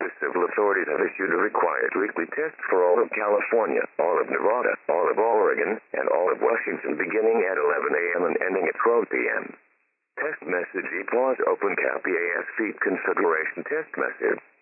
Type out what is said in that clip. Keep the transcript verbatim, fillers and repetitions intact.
The civil authorities have issued a required weekly test for all of California, all of Nevada, all of Oregon, and all of Washington beginning at eleven a m and ending at twelve p m Test message: E A W S Open Cap E A S feed configuration test message.